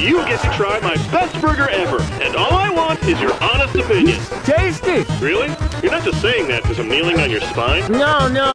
you get to try my best burger ever. And all I want is your honest opinion. Tasty! Really? You're not just saying that because I'm kneeling on your spine? No.